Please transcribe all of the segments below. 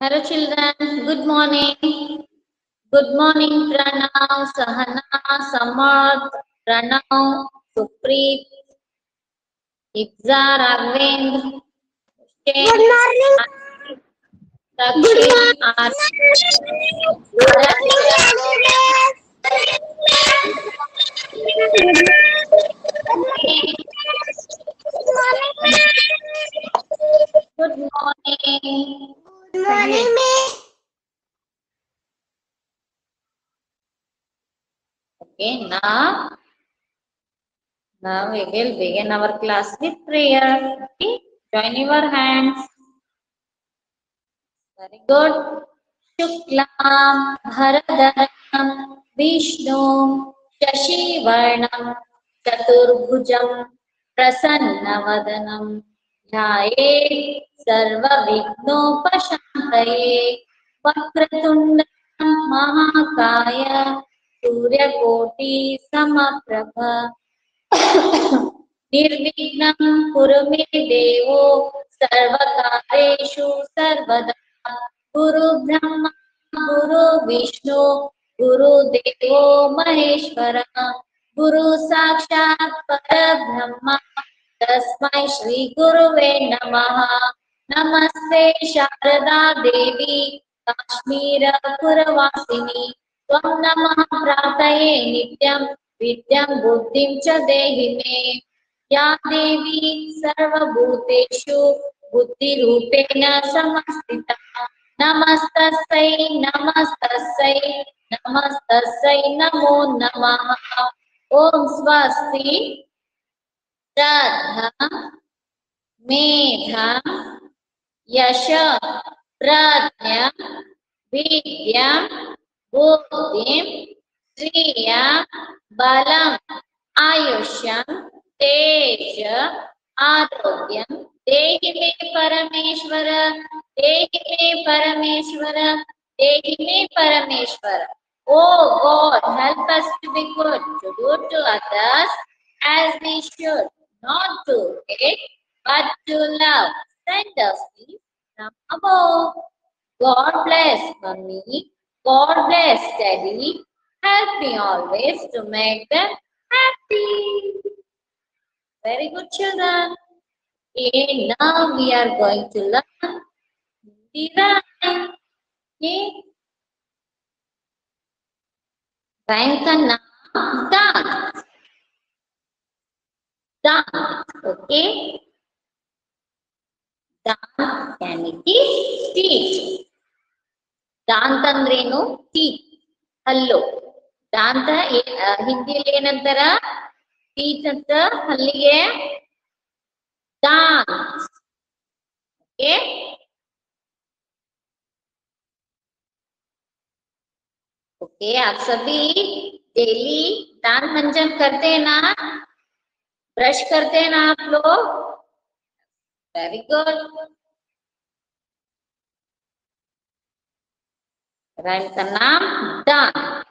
Hello children, good morning. Good morning Pranav, Sahana, Samarth, Pranav, Supreet, Ibza, Raghavendra, Good morning. Good Rakshit, good morning. Good morning, Miss. Okay, now we will begin our class with prayer. Okay, join your hands. Very good. Shuklam Bharadharam Vishnu Shashivarnam Chaturbhujam Prasannavadanam Dhyaye Sarvavighnopashantaye Vakratundam Mahakaya Suryakoti Samaprabha निर्विघ्नं कुरु मे देवो सर्वकार्येषु सर्वदा गुरु ब्रह्मा गुरु विष्णु गुरु देवो महेश्वर गुरु साक्षात् परब्रह्म तस्मै श्री गुरुवे नमः नमस्ते शारदा देवी काश्मीर पुरवासिनी त्वं नमः प्रार्थये नित्यं विद्यां बुद्धिं च देहि मे या देवी सर्वभूतेषु बुद्धिरूपेण संस्थिता नमस्तस्यै नमस्तस्यै नमस्तस्यै नमो नमः ओम स्वस्ति श्रद्धा मेधा यश प्रज्ञा विद्या बुद्धिं श्रिया बलम् आयुष्यं तेज आरोग्यं देहि मे परमेश्वर देहि मे परमेश्वर देहि मे परमेश्वर Oh God, help us to be good, to do to others as we should, not to hate, but to love. Send us peace from above. God bless Mummy. God bless Daddy. Help me always to make them happy. Very good, children. Okay, now we are going to learn Hindi rhyme. Okay, rhyme का नाम दांत. दांत. Okay, दांत यानी कि teeth. दांत ಅಂದ್ರೇನು teeth. ಹಲ್ಲು. ದಾಂತ ಹಿಂದಿಯಲ್ಲಿ ಏನಂತಾರ ಟೀತ್ ಅಂತ ಹಲ್ಲಿಗೆ दांत. ओके ओके आप सभी डेली दांत मंजन करते हैं ना, ब्रश करते हैं ना आप लोग. Very good. राइम का नाम दांत.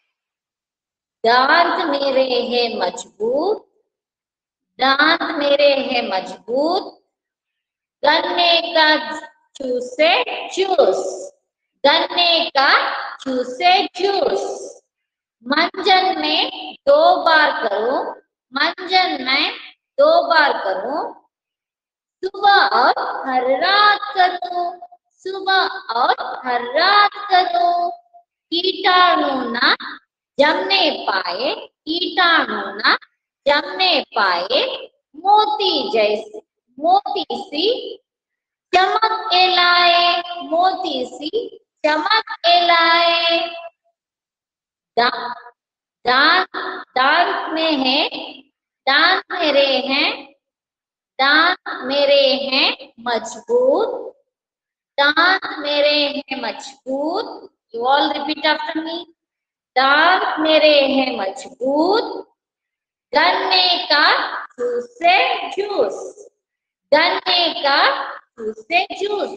दांत मेरे हैं मजबूत, दांत मेरे हैं मजबूत, गन्ने का चूसे जूस, गन्ने का चूसे जूस. मंजन में 2 बार करूं, मंजन में 2 बार करूं, सुबह और हर रात करूं, सुबह और हर रात करूं. कीटाणु ना जमने पाए, कीटाणु ना जमने पाए, मोती जैसे मोती सी चमक के लाए, मोती सी चमक के लाए. दांत दांत में है, दांत मेरे हैं, दांत मेरे हैं मजबूत, दांत मेरे हैं मजबूत. You all repeat after me. दांत मेरे हैं मजबूत, गन्ने का चूसे जूस, गन्ने का चूसे जूस.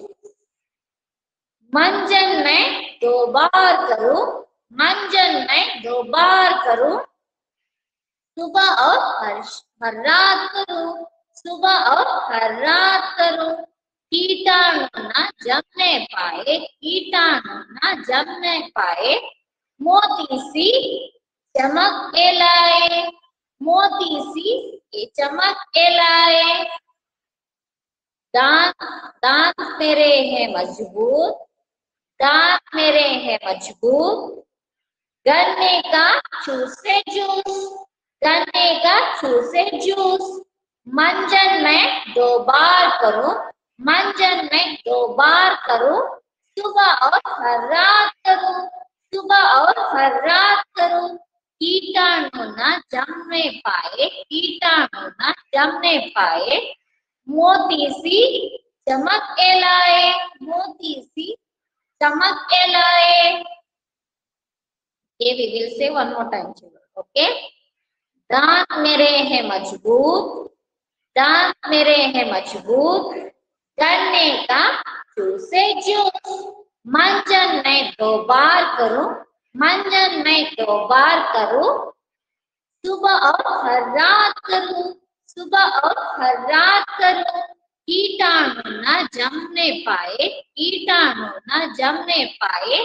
मंजन में 2 बार करूं, मंजन में 2 बार करूं, सुबह और हर रात करूं, सुबह और हर रात करूं. कीटाणु न जमने पाए, कीटाणु न जमने पाए, मोती सी चमक के लाए, मोती सी ये चमक के लाए। दांत दांत मेरे हैं मजबूत, दांत मेरे हैं मजबूत, गन्ने का चूसे जूस, गन्ने का चूसे जूस। मंजन में 2 बार करूं, मंजन में 2 बार करूं, सुबह और हर रात करूं, सुबह और हर रात करूं। कीटाणु न जमने पाए, कीटाणु न जमने पाए, मोती सी चमक के लाए, मोती सी चमक के लाए। Okay, we will say one more time, children. Okay. दांत मेरे हैं मजबूत, दांत मेरे हैं मजबूत, गन्ने का चूसे जूस। मंजन में 2 बार करूं, मंजन में 2 बार करूं, सुबह और हर रात करूं, सुबह और हर रात करूं। कीटाणु न जमने पाए, कीटाणु न जमने पाए,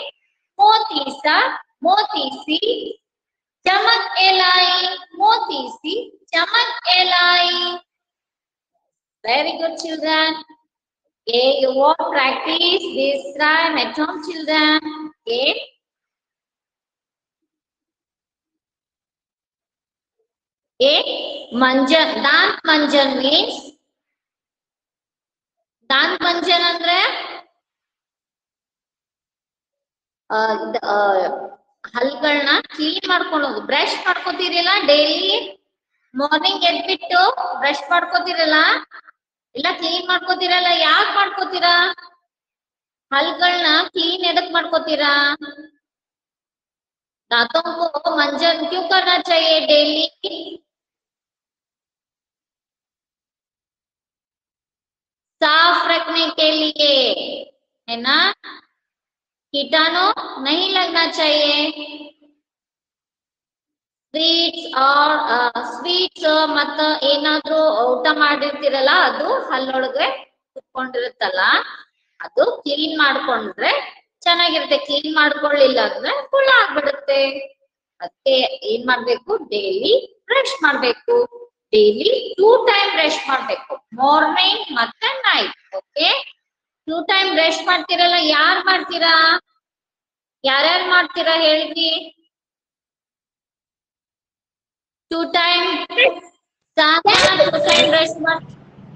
मोती सी चमक एलाई, मोती सी चमक एलाई। Very good, children. Okay, you all practice this rhyme at home, children. Okay. Okay. Manjan, dant manjan means dant manjan andre ಹಲ್ಗಳನ್ನ ಕ್ಲೀನ್ ಮಾಡ್ಕೊಳ್ಳೋದು. ಬ್ರಷ್ ಮಾಡ್ಕೋತೀರಲ್ಲ ಡೈಲಿ ಮಾರ್ನಿಂಗ್ ಎದ್ಬಿಟ್ಟು ಬ್ರಷ್ ಮಾಡ್ಕೋತಿರಲ್ಲ, ಇಲ್ಲ ಕ್ಲೀನ್ ಮಾಡ್ಕೋತಿರಲ್ಲ, ಯಾಕೆ ಮಾಡ್ಕೋತೀರಾ? ಹಲ್ಗಳನ್ನ क्लीन ಎದಕ್ ಮಾಡ್ಕೋತೀರಾ? दांतों को मंजन क्यों करना चाहिए डेली? साफ रखने के लिए, है ना? कीटाणु नहीं लगना चाहिए। ಸ್ವೀಟ್ಸ್ ಮತ್ತ ಏನಾದ್ರೂ ಊಟ ಮಾಡಿರ್ತಿರಲ್ಲ ಅದು ಹಲ್ಲೊಳಗೆ ಕುತ್ಕೊಂಡಿರುತ್ತಲ್ಲ, ಅದು ಕ್ಲೀನ್ ಮಾಡ್ಕೊಂಡ್ರೆ ಚೆನ್ನಾಗಿರುತ್ತೆ. ಕ್ಲೀನ್ ಮಾಡ್ಕೊಳ್ಳಿಲ್ಲ ಅಂದ್ರೆ ಹುಳ ಆಗ್ಬಿಡುತ್ತೆ. ಅದಕ್ಕೆ ಏನ್ ಮಾಡ್ಬೇಕು? ಡೈಲಿ ಬ್ರಷ್ ಮಾಡ್ಬೇಕು. ಡೈಲಿ 2 ಟೈಮ್ ಬ್ರಷ್ ಮಾಡ್ಬೇಕು, ಮಾರ್ನಿಂಗ್ ಮತ್ತೆ ನೈಟ್. ಓಕೆ, 2 ಟೈಮ್ ಬ್ರಷ್ ಮಾಡ್ತಿರಲ್ಲ, ಯಾರ್ ಮಾಡ್ತೀರಾ? ಯಾರ್ಯಾರು ಮಾಡ್ತೀರಾ ಹೇಳ್ರಿ? 2 ಟೈಮ್ 2 ಟೈಮ್ ಬ್ರಷ್ ಮಾಡಿ.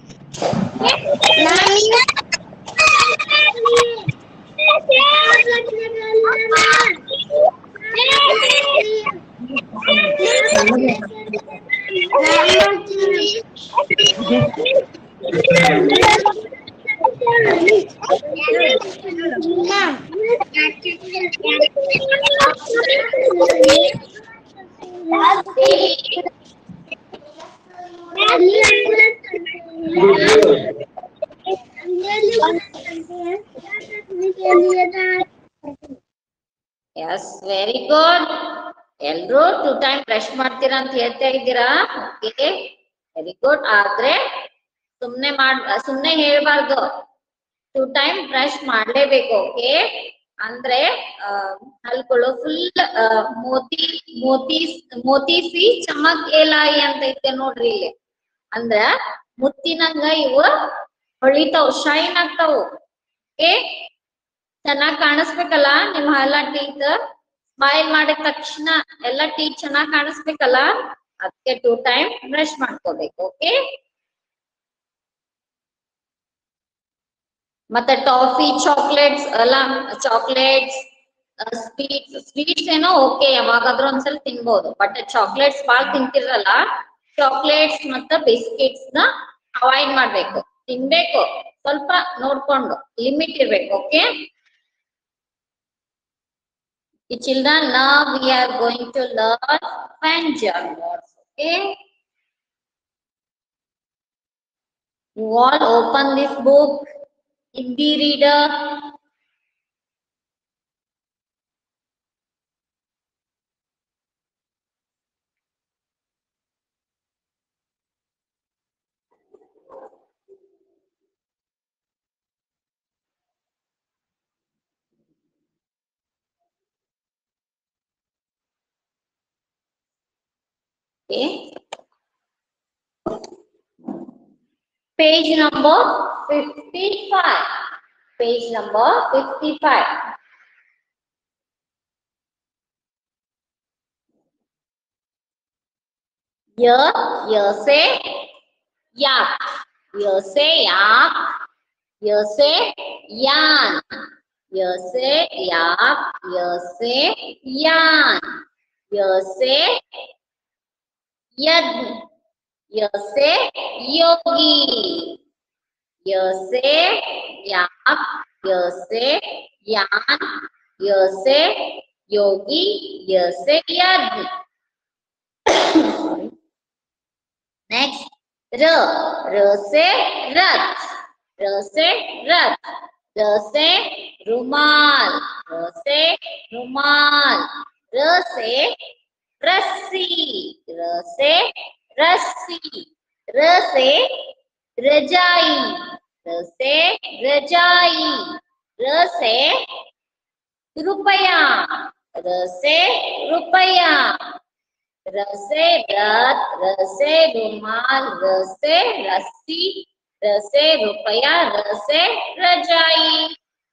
Yes, very good. ಎಲ್ರು 2 ಟೈಮ್ ಬ್ರಷ್ ಮಾಡ್ತೀರಾ ಅಂತ ಹೇಳ್ತಾ ಇದ್ದೀರಾ. Okay, very good. ಆದ್ರೆ ಸುಮ್ನೆ ಹೇಳ್ಬಾರ್ದು, 2 ಟೈಮ್ ಬ್ರಷ್ ಮಾಡ್ಲೇಬೇಕು. ಓಕೆ, ಅಂದ್ರೆ ಹಲ್ಗಳು ಫುಲ್ ಮೋತಿಸಿ ಚಮಕ್ ಏಲಾಯಿ ಅಂತ ಐತೆ ನೋಡ್ರಿ ಇಲ್ಲಿ. ಅಂದ್ರ ಮುತ್ತಿನಂಗ ಇವು ಹೊಳಿತಾವ್, ಶೈನ್ ಆಗ್ತಾವು. ಓಕೆ, ಚೆನ್ನಾಗ್ ಕಾಣಿಸ್ಬೇಕಲ್ಲ ನಿಮ್ ಎಲ್ಲ ಟೀತ್. ಸ್ಮೈಲ್ ಮಾಡಿದ ತಕ್ಷಣ ಎಲ್ಲ ಟೀತ್ ಚೆನ್ನಾಗ್ ಕಾಣಿಸ್ಬೇಕಲ್ಲ, ಅದಕ್ಕೆ 2 ಟೈಮ್ ಬ್ರಷ್ ಮಾಡ್ಕೋಬೇಕು. ಓಕೆ, ಮತ್ತೆ ಟಾಫಿ, ಚಾಕ್ಲೇಟ್ಸ್ ಎಲ್ಲ, ಚಾಕ್ಲೇಟ್ಸ್ ಸ್ವೀಟ್ಸ್ ಏನೋ ಓಕೆ ಯಾವಾಗಾದ್ರೂ ಒಂದ್ಸಲ ತಿನ್ಬಹುದು. ಬಟ್ ಚಾಕ್ಲೇಟ್ಸ್ ಬಾಳ್ ತಿಂತಿರಲ್ಲ, ಚಾಕ್ಲೇಟ್ಸ್ ಮತ್ತ ಬಿಸ್ಕಿಟ್ಸ್ ನ ಅವಾಯ್ಡ್ ಮಾಡ್ಬೇಕು. ತಿನ್ಬೇಕು, ಸ್ವಲ್ಪ ನೋಡ್ಕೊಂಡು, ಲಿಮಿಟ್ ಇರ್ಬೇಕು. ಓಕೆ children, now we are going to learn Panjab words. Okay, you all open this book, Hindi reader. Okay. Page number 55. Page number 55. य से याक, य से याक, य से यान, य से याक, य से यान, य से यज्ञ, य से योगी, य से याक, य से यान, य से योगी, य से यज्ञ। नेक्स्ट र से रथ, र से रथ, र से रुमाल, र से रुमाल, र से रस्सी, र से रस्सी, र से रजाई, र से रजाई, र से रुपया, र से रुपया, र से रथ, र से रुमाल, र से रस्सी, र से रुपया, र से रजाई।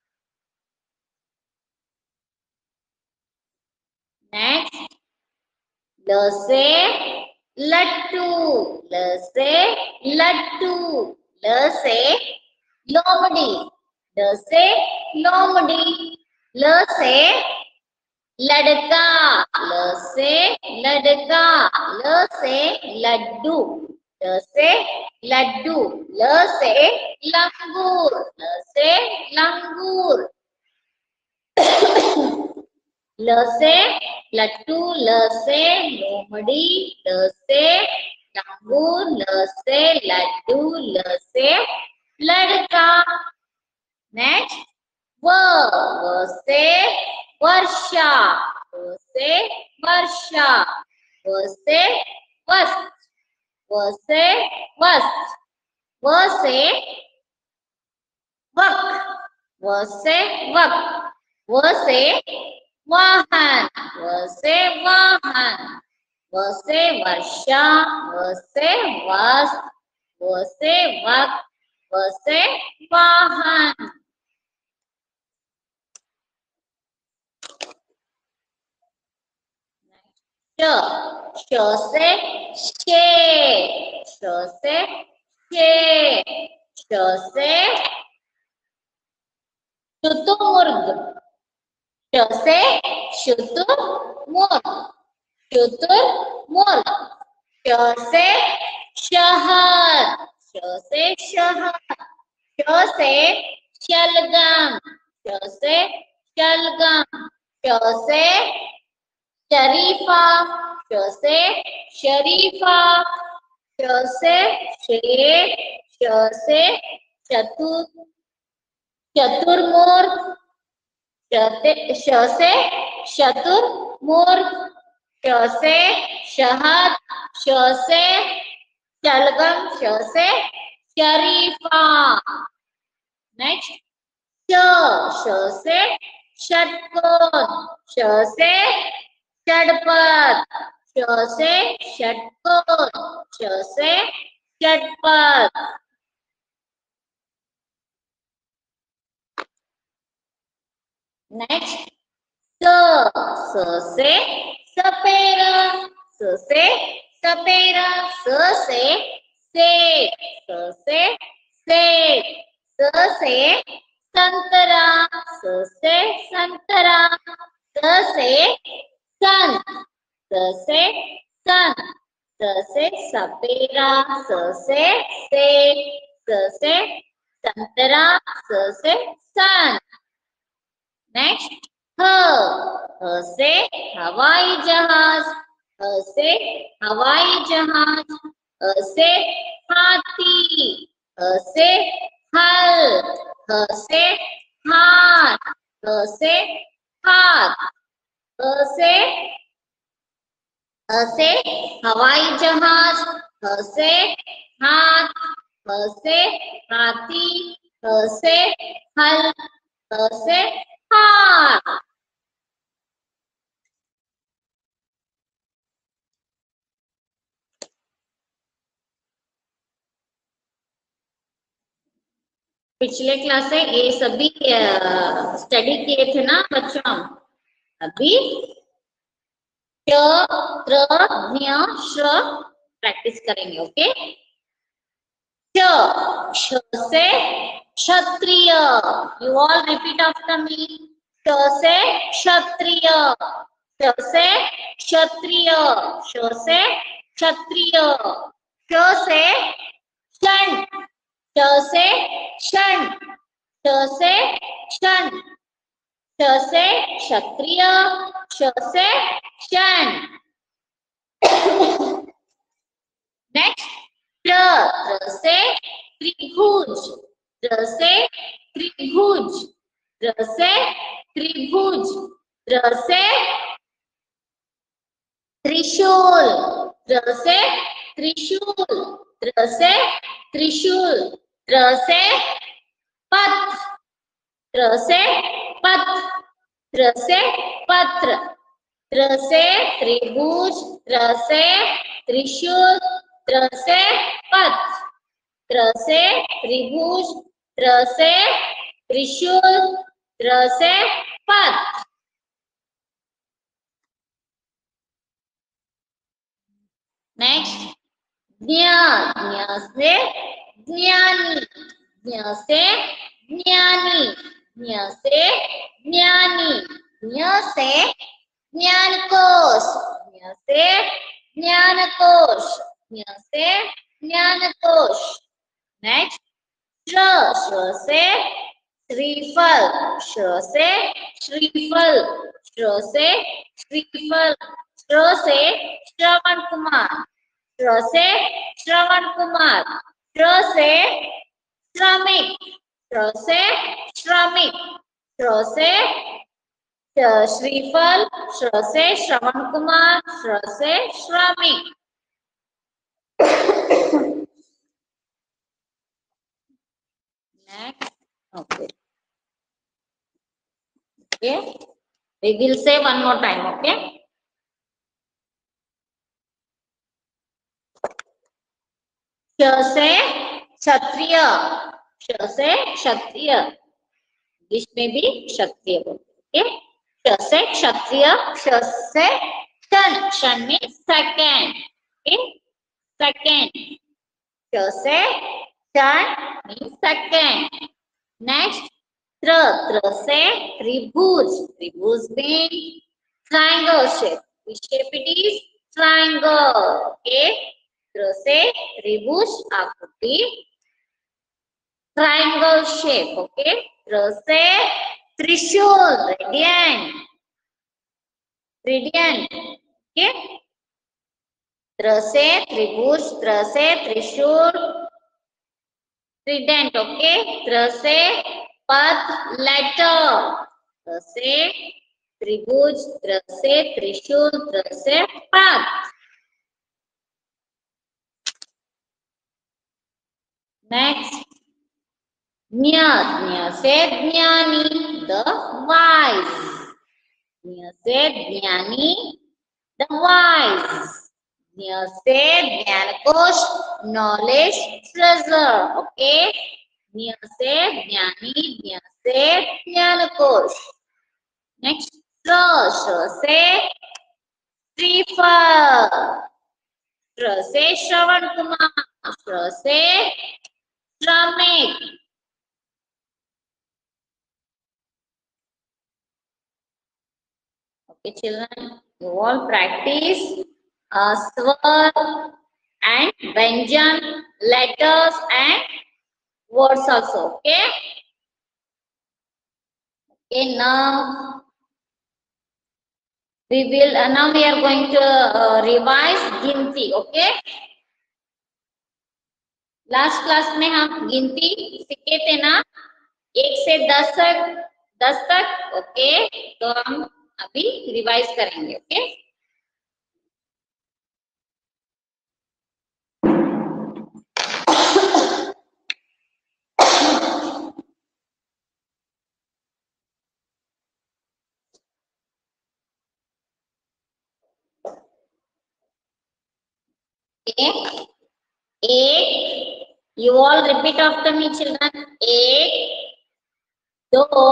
नेक्स्ट ल से लट्टू, ल से लट्टू, ल से लोमड़ी, ल से लोमड़ी, ल से लड़का, ल से लड़का, ल से लड्डू, ल से लड्डू, ल से लंगूर, ल से लंगूर, ल से लट्टू, ल से लोमड़ी, ल से लंगूर, ल से लड्डू, ल से लड़का। नेक्स्ट व से वर्षा, व से वर्षा, व से वस्त्र, व से वस्त्र, व से वक, व से वक, व से वाहन, व से वाहन, व से वर्षा, व से वस्त्र, व से वक, व से वाहन। श से शेर, श से शेर, श से शुतुरमुर्ग, श से शुतुरमुर्ग, शुतुरमुर्ग, श से शहद, श से शहद, श से शलगम, श से शलगम, श से शरीफा, श से शरीफा, श से शेर, श से चतुर्मुर्ग, श से चतुर्मुर्ग, श से शहद, श से शलगम, श से शरीफा। नेक्स्ट श से षटकोण, श से षटपद, श से षटकोण, श से षटपद। नेक्स्ट स से सपेरा, स से सपेरा, स से सेब, स से सेब, स से संतरा, स से संतरा, स से सन, स से सन, स से सपेरा, स से सेब, स से संतरा, स से सन। नेक्स्ट ह से हवाई जहाज, ह से हवाई जहाज, ह से हाथी, ह से हल, ह से हाथ, ह से हाथ, ह से हवाई जहाज, ह से हाथ, ह से हाथी, ह से हल, ह से हाथ। पिछले क्लास से ये सभी स्टडी किए थे ना बच्चों। अभी च त्र ज्ञ श प्रैक्टिस करेंगे। ओके, च श से क्षत्रिय। You all repeat after me. च से क्षत्रिय, च से क्षत्रिय, श से क्षत्रिय, श से क्षण, श से क्षण, श से क्षण, श से क्षत्रिय, श से क्षण। नेक्स्ट, त्र से त्रिभुज, त्र से त्रिभुज, त्र से त्रिभुज, त्र से त्रिशूल, त्र से त्रिशूल, त्र से त्रिशूल, त्र से पत्र, त्र से पत्र, त्र से पत्र, त्र से त्रिभुज, त्र से त्रिशूल, त्र से पत्र, त्र से त्रिभुज, त्र से त्रिशूल, त्र से पत्र। नेक्स्ट, ज्ञ, ज्ञ से ज्ञानी, ज्ञ से ज्ञानी, ज्ञ से ज्ञानी, ज्ञ से ज्ञानकोश, ज्ञ से ज्ञानकोश, ज्ञ से ज्ञानकोश। नेक्स्ट, श्र से श्रीफल, श्र से श्रीफल, श्र से श्रीफल, श्र से श्रवण कुमार, श्र से श्रवण कुमार, श्र से श्रमिक, श्र से श्रमिक, श्र से श्रीफल, श्र से श्रवण कुमार, श्र से श्रमिक। Next, okay. Okay, we will say one more time. Okay, श से क्षत्रिय, श से क्षत्रिय, इंग्लिश में भी क्षत्रिय बोलते हैं। श से क्षत्रिय, श से क्षण, क्षण में सेकेंड, सेकेंड, श से क्षण मीन सेकेंड। नेक्स्ट, त्र, त्र से त्रिभुज, त्रिभुज mean triangle shape, which shape it is? Triangle. Okay, त्र से त्रिभुज आकृति, triangle shape. Okay, त्र से त्रिशूल, radiant, radiant. Okay, त्र से त्रिभुज, त्र से त्रिशूल, trident. Okay, त्र से पद, letter, त्र से त्रिभुज, त्र से त्रिशूल, त्र से पद। नेक्स्ट, ज्ञ, ज्ञ से ज्ञानी, द वाइज, ज्ञ से ज्ञानी, द वाइज, ज्ञ से ज्ञानकोश, नॉलेज ट्रेजर। ओके, ज्ञ से ज्ञानी, ज्ञ से ज्ञानकोश। नेक्स्ट, श्र से श्रीफल, श्र से श्रवण कुमार, श्र से श्रमिक। Okay, children, you all practice svar and vyanjan, letters and words also. Okay. Okay. Now we will. Now we are going to revise गिनती. Okay. लास्ट क्लास में हम गिनती सीखे थे ना, 1 से 10 तक, 10 तक। ओके, तो हम अभी रिवाइज करेंगे। ओके, एक, You all repeat after me, children. एक, दो,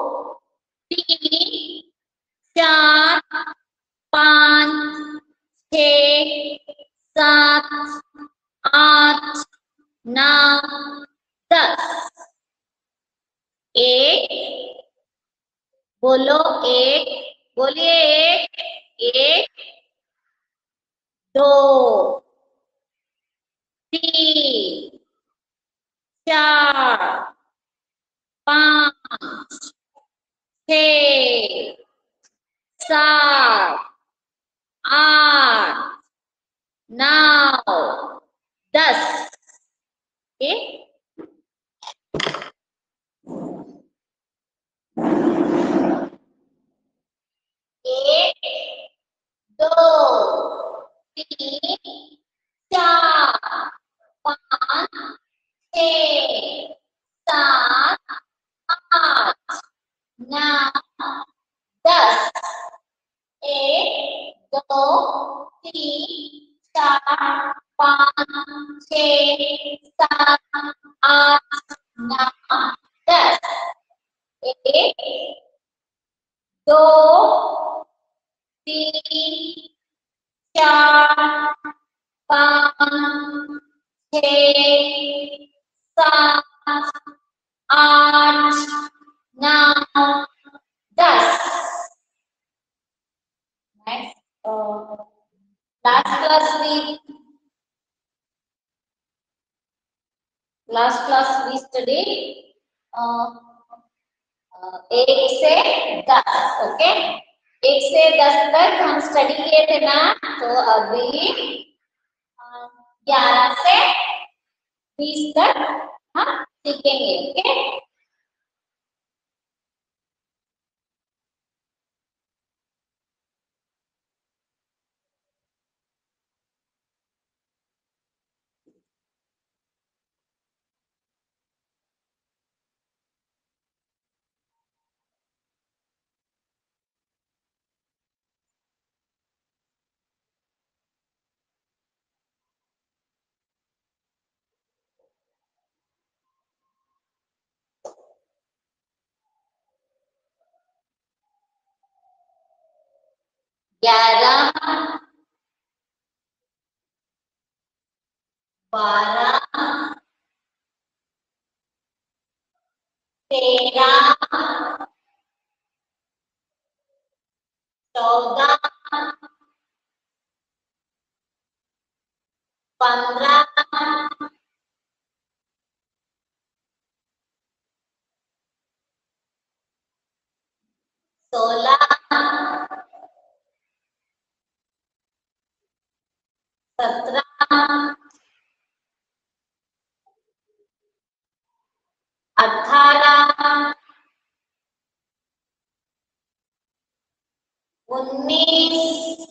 तीन, चार, पाँच, छः, सात, आठ, नौ, 10। एक, बोलो एक, बोलिए एक, एक, दो, तीन, चार, पाँच, छः, सात, आठ, नौ, 10। ओके, एक, दो, तीन, चार, पाँच, छः, सात, आठ, नौ, 10। एक, दो, तीन, चार, पाँच, छः, सात, आठ, नौ, 10। एक, दो, तीन, चार, पाँच, छः, सात, आठ, नौ, 10। Next, last class we study uh, 1 से 10। ओके, 1 से 10 तक हम स्टडी किए थे ना, तो अभी 11 से 20 तक हम सीखेंगे। ओके, ग्यारह, 12, 13, 14, 15, 16, 17, 18, 19,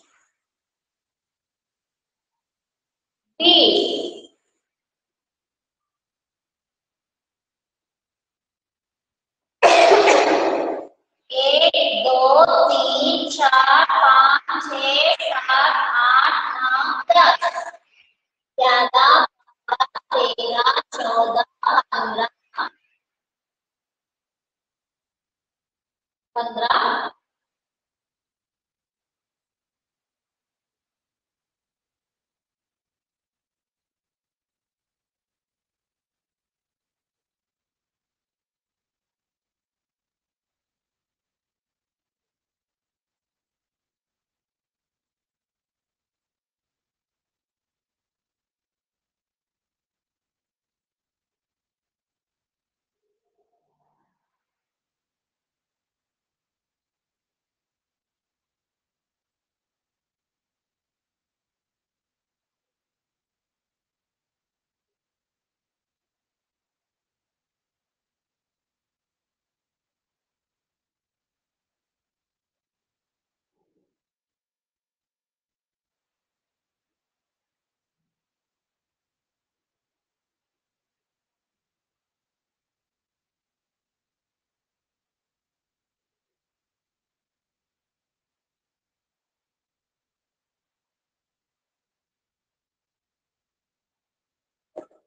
20। एक, दो, तीन, चार, पाँच, छः, सात, आठ, नौ, 10। 11, 13, 14, 15, 15।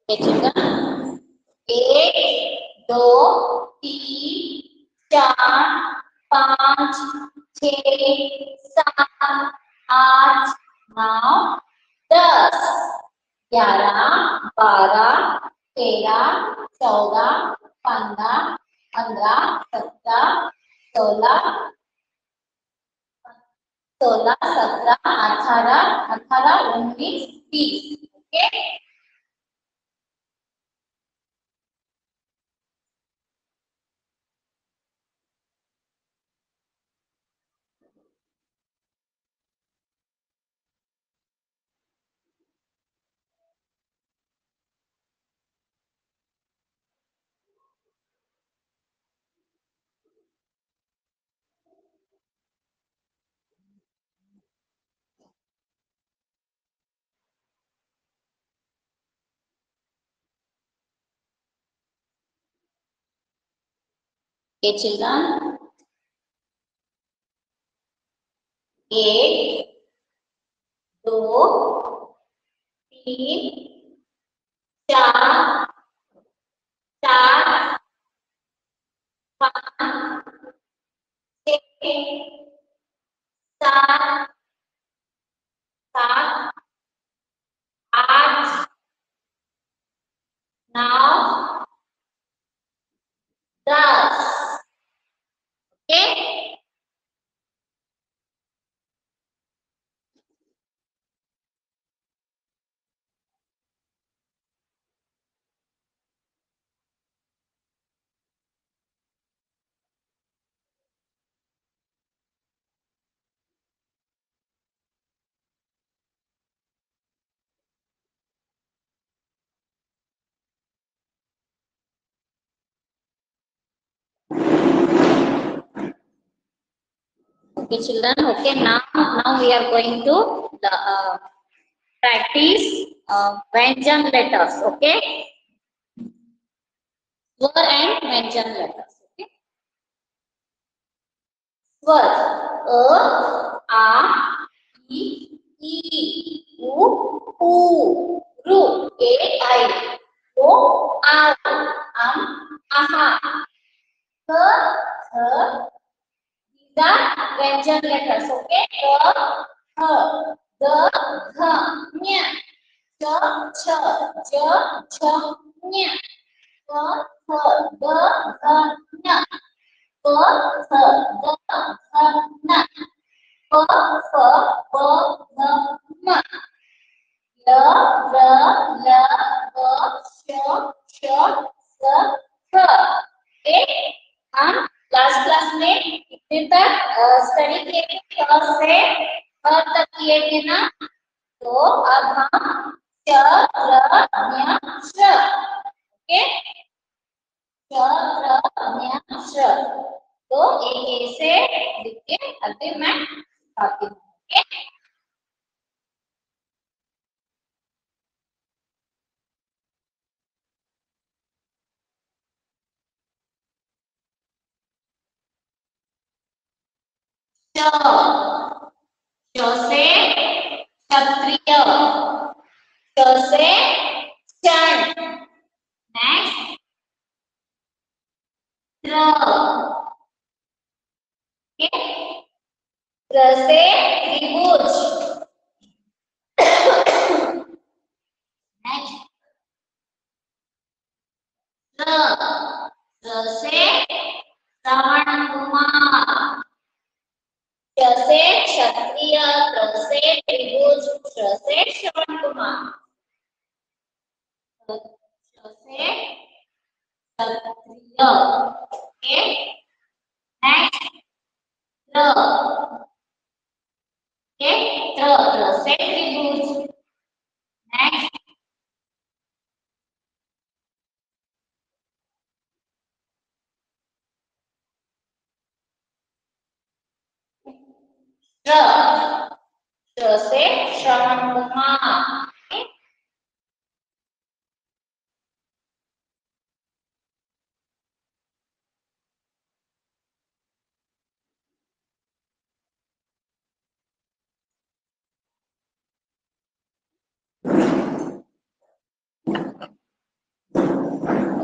Okay, children. एक, दो, तीन, चार, पाँच, छः, सात, आठ, नौ, 10, 11, 12, 13, 14, 15, 15, 17, 16, 16, 17, 18, 18, 19, 20. Okay. Okay, children. एक, दो, तीन, चार, चार, पाँच, छः, सात, सात, आठ, नौ, 10. Okay. Okay, children. Okay, now we are going to practice Vyanjan letters. Okay, Swar and Vyanjan letters. Okay, Swar: a, a, e, e, u, u, ru, a, I, o, r, aha, k, th. These are Vyanjan letters. Okay, k, th, d, th, nya, ch, ch, j, ch, nya, k, th, d, th, nya, k, th, d, th, na, k, f, b, n, m, l, r, l, b, sh, sh, s, th. Okay, हम last class में कितने तक study किए थे? क से ख तक किए थे ना? तो अब हम च, र, ञ, श. ओके, च, र, ञ, श. तो एक ऐसे लिख के अभी मैं बताती हूँ. ओके, च, च से क्षत्रिय, च से क्षण. नेक्स्ट, त्र. ओके, त्र से त्रिभुज. नेक्स्ट, त्र, त्र से श्रवण कुमार. त्र से क्षत्रिय, त्र से त्रिभुज, त्र से श्रवण कुमार. त्र से क्षत्रिय. ओके, नेक्स्ट, त्र. ओके, त्र, त्र से त्रिभुज. नेक्स्ट, त्र, त्र से Shravan Kumar.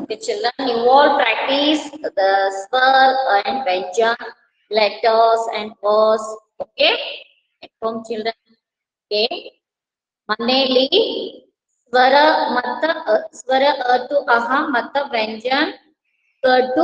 Okay, children, you all practice the swar and vyanjan, letters and words. Okay, at home, children. Okay, ಮನೆಯಲ್ಲಿ ಸ್ವರ ಮತ್ತ ಸ್ವರ to ಅಹ ಮತ್ತ ವ್ಯಂಜನ್ to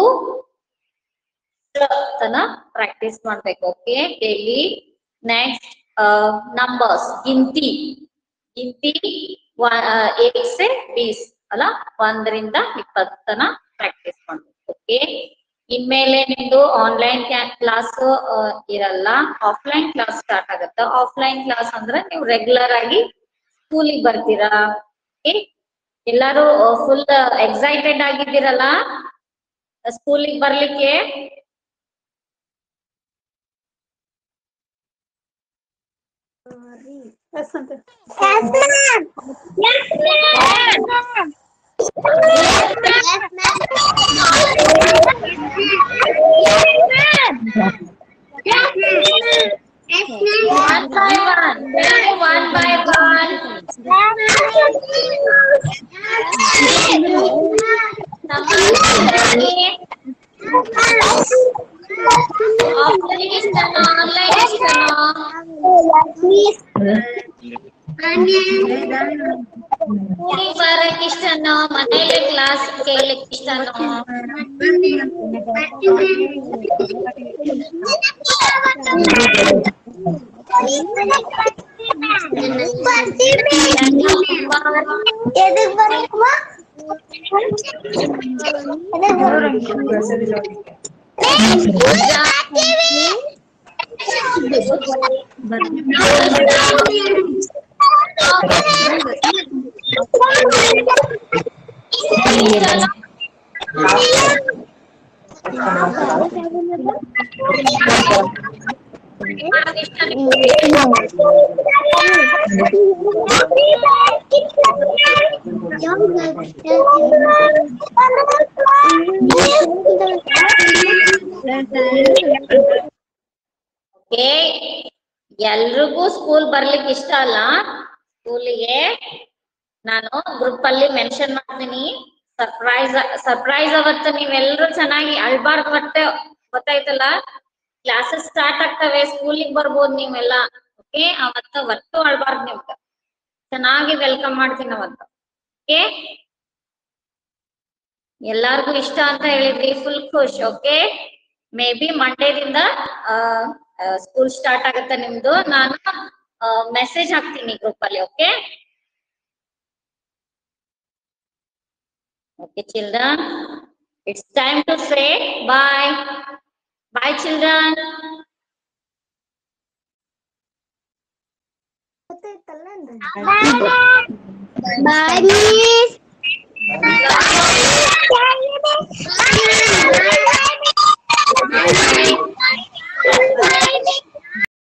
ತನ ಪ್ರಾಕ್ಟೀಸ್ ಮಾಡ್ಬೇಕು. Okay, daily. ನೆಕ್ಸ್ಟ್ ನಂಬರ್ಸ್, ಗಿಂತಿ ಗಿಂತಿ 1 से 20 ಅಲ್ಲ, 1 ರಿಂದ 20 ತನ ಪ್ರಾಕ್ಟೀಸ್ ಮಾಡ್ಬೇಕು. ಓಕೆ, ಇನ್ಮೇಲೆ ನಿಮ್ದು ಆನ್ಲೈನ್ ಕ್ಲಾಸ್ ಇರಲ್ಲ, ಆಫ್ಲೈನ್ ಕ್ಲಾಸ್ ಸ್ಟಾರ್ಟ್ ಆಗುತ್ತೆ. ಆಫ್ಲೈನ್ ಕ್ಲಾಸ್ ಅಂದ್ರೆ ನೀವು ರೆಗ್ಯುಲರ್ ಆಗಿ ಸ್ಕೂಲಿಗೆ ಬರ್ತೀರಾ. ಓಕೆ, ಎಲ್ಲಾರು ಫುಲ್ ಎಕ್ಸೈಟೆಡ್ ಆಗಿದ್ದೀರಲ್ಲ ಸ್ಕೂಲಿಗೆ ಬರ್ಲಿಕ್ಕೆ? Yes, ma'am. Yes, ma'am. Yes, ma'am. One by one. One by one. Offline ಇಷ್ಟನಾ ಆನ್ಲೈನ್ ಇಷ್ಟನಾ? ಸ್ಕೂಲಿಗೆ ಬರಕ್ ಇಷ್ಟನಾ ಮನೇಲಿ ಕ್ಲಾಸ್ ಕೇಳಕ್ ಇಷ್ಟನಾ? ಓಕೆ, ಎಲ್ರಿಗೂ ಸ್ಕೂಲ್ ಬರ್ಲಿಕ್ಕೆ ಇಷ್ಟ ಅಲ್ಲ. ಸ್ಕೂಲಿಗೆ ನಾನು ಗ್ರೂಪ್ ಅಲ್ಲಿ ಮೆನ್ಷನ್ ಮಾಡ್ತೀನಿ. ಸರ್ಪ್ರೈಸ್ ಅವತ್ತು ನೀವೆಲ್ಲರೂ ಚೆನ್ನಾಗಿ ಅಳ್ಬಾರ್ದು. ಮತ್ತೆ ಗೊತ್ತಾಯ್ತಲ್ಲ, ಕ್ಲಾಸಸ್ ಸ್ಟಾರ್ಟ್ ಆಗ್ತವೆ, ಸ್ಕೂಲಿಗೆ ಬರ್ಬೋದು ನೀವೆಲ್ಲ. ಓಕೆ, ಅವತ್ತು ಒಟ್ಟು ಅಳ್ಬಾರ್ದು, ನಿಮ್ಗೆ ಚೆನ್ನಾಗಿ ವೆಲ್ಕಮ್ ಮಾಡ್ತೀನಿ ಅವತ್ತು. ಓಕೆ, ಎಲ್ಲಾರ್ಗು ಇಷ್ಟ ಅಂತ ಹೇಳಿದ್ರಿ, ಫುಲ್ ಖುಷ್. ಓಕೆ, ಮೇ ಬಿ ಮಂಡೇದಿಂದ ಸ್ಕೂಲ್ ಸ್ಟಾರ್ಟ್ ಆಗುತ್ತೆ ನಿಮ್ದು. ನಾನು ಮೆಸೇಜ್ ಹಾಕ್ತೀನಿ ಗ್ರೂಪ್ ಅಲ್ಲಿ. Okay, okay children, it's time to say bye. Bye children. Bye, miss.